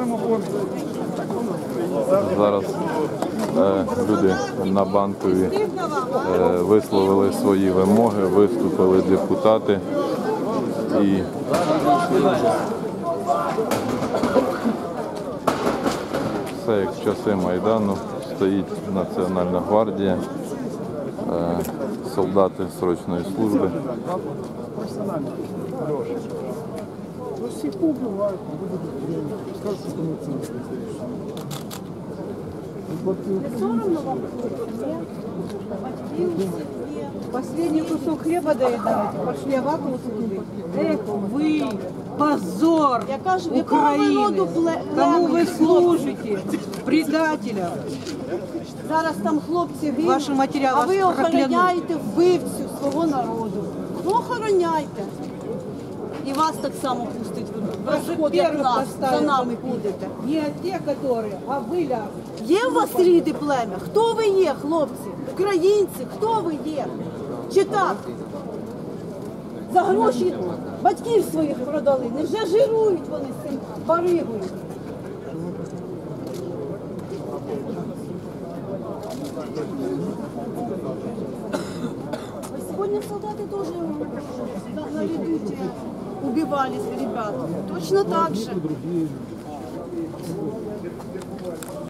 Зараз люди на Банковій висловили свої вимоги, виступили депутати і все як в часи Майдану, стоїть Національна гвардія, солдати срочної служби. Последний кусок хлеба доедаете, пошли аваку туда. Эх вы, позор Украины, кому вы служите, предателя. Зараз там хлопці гинуть, Ваші матеріали а ви вас проклянуть. охороняєте вбивцю свого народу. Ну, охороняйте. І вас так само пустить в розход, як нас, за нами будете. Не те, которые, а вы ля. Є у вас ріди плем'я? Хто ви є, хлопці? Українці, хто ви є? Чи так? За гроші батьків своїх продали. Невже жирують вони з цим баригою? Сегодня солдаты тоже на редуте убивали ребят. Точно так же.